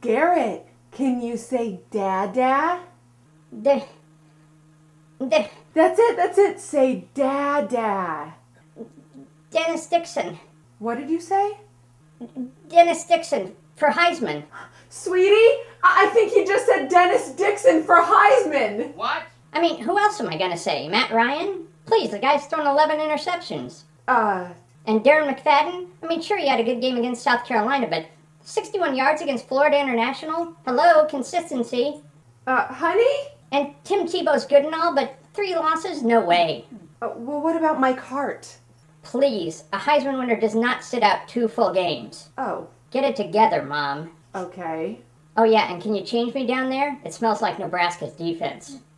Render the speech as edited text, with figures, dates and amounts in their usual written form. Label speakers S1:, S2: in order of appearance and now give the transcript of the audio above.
S1: Garrett, can you say Dada?
S2: De...
S1: That's it. Say Dada.
S2: Dennis Dixon.
S1: What did you say?
S2: Dennis Dixon for Heisman.
S1: Sweetie, I think he just said Dennis Dixon for Heisman.
S3: What?
S2: I mean, who else am I gonna say? Matt Ryan? Please, the guy's thrown 11 interceptions. And Darren McFadden? I mean, sure, he had a good game against South Carolina, but 61 yards against Florida International? Hello, consistency.
S1: Honey?
S2: And Tim Tebow's good and all, but 3 losses? No way.
S1: Well, what about Mike Hart?
S2: Please, a Heisman winner does not sit out 2 full games.
S1: Oh.
S2: Get it together, Mom.
S1: Okay.
S2: Oh yeah, and can you change me down there? It smells like Nebraska's defense.